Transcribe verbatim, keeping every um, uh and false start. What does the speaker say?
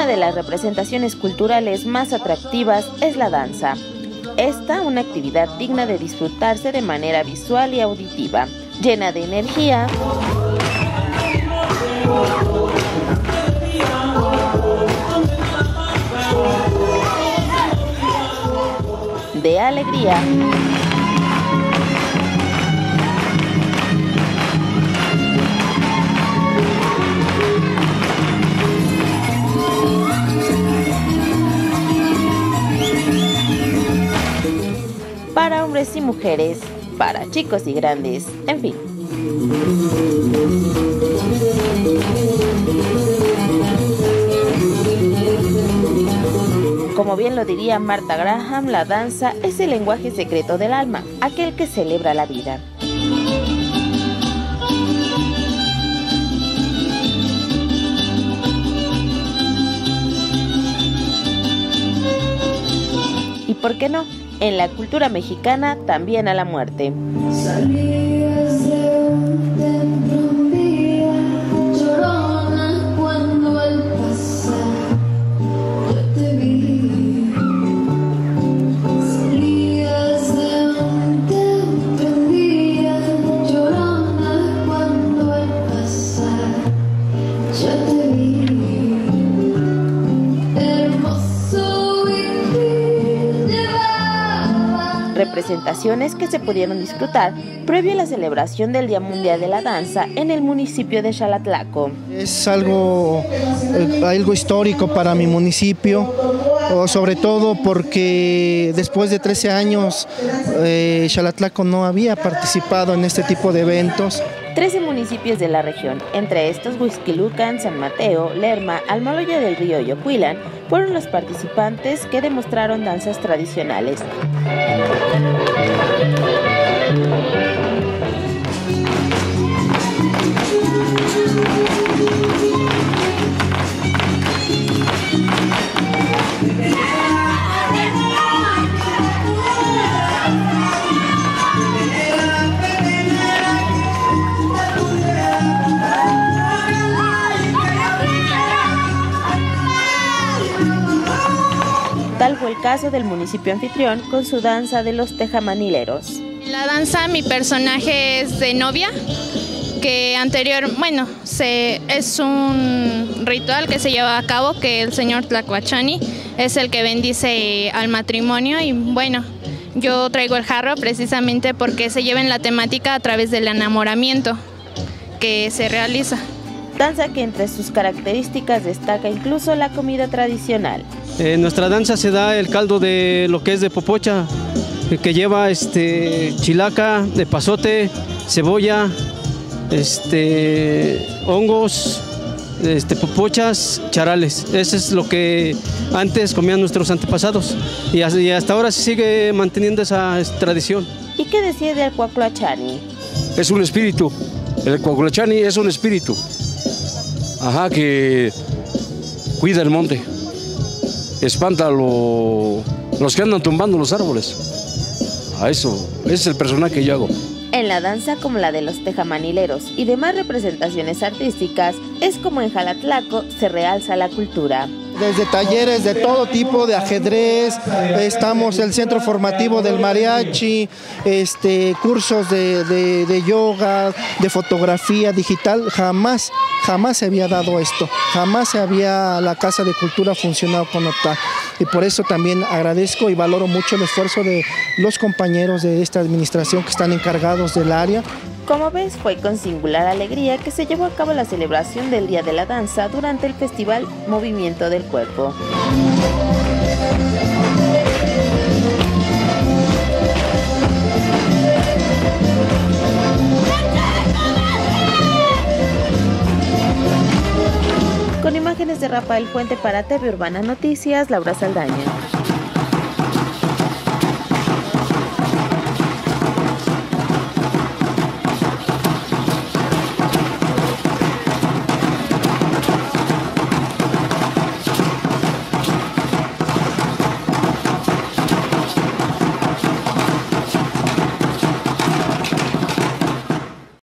de las representaciones culturales más atractivas es la danza. Esta, una actividad digna de disfrutarse de manera visual y auditiva, llena de energía, de alegría para hombres y mujeres, para chicos y grandes, en fin. Como bien lo diría Martha Graham, la danza es el lenguaje secreto del alma, aquel que celebra la vida. Y por qué no, en la cultura mexicana también a la muerte. Salías de un templo un día, llorona, cuando al pasar yo te vi. Salías de un templo un día, llorona, cuando al pasar yo te vi. Hermoso vivir llevaba. Representaciones que se pudieron disfrutar previo a la celebración del Día Mundial de la Danza en el municipio de Xalatlaco. Es algo, eh, algo histórico para mi municipio, sobre todo porque después de trece años eh, Xalatlaco no había participado en este tipo de eventos. trece municipios de la región, entre estos Huixquilucan, San Mateo, Lerma, Almoloya del Río y Ocuilan, fueron los participantes que demostraron danzas tradicionales. Tal fue el caso del municipio anfitrión con su danza de los tejamanileros. La danza, mi personaje es de novia, que anterior, bueno, se, es un ritual que se lleva a cabo, que el señor Tlacuachani es el que bendice al matrimonio y bueno, yo traigo el jarro precisamente porque se lleva en la temática a través del enamoramiento que se realiza. Danza que entre sus características destaca incluso la comida tradicional. En nuestra danza se da el caldo de lo que es de popocha, que lleva este, chilaca, de pasote, cebolla, este, hongos, este, popochas, charales. Eso es lo que antes comían nuestros antepasados y hasta ahora se sigue manteniendo esa tradición. ¿Y qué decía del Cuacloachani? Es un espíritu, el Cuacloachani es un espíritu, ajá, que cuida el monte, espanta a lo, los que andan tumbando los árboles. A eso, ese es el personaje que yo hago. En la danza como la de los tejamanileros y demás representaciones artísticas, es como en Xalatlaco se realza la cultura. Desde talleres de todo tipo, de ajedrez, estamos el centro formativo del mariachi, este, cursos de, de, de yoga, de fotografía digital. Jamás, jamás se había dado esto, jamás se había la Casa de Cultura funcionado como tal. Y por eso también agradezco y valoro mucho el esfuerzo de los compañeros de esta administración que están encargados del área. Como ves, fue con singular alegría que se llevó a cabo la celebración del Día de la Danza durante el festival Movimiento del Cuerpo. Con imágenes de Rafael Fuente para T V Urbana Noticias, Laura Saldaña.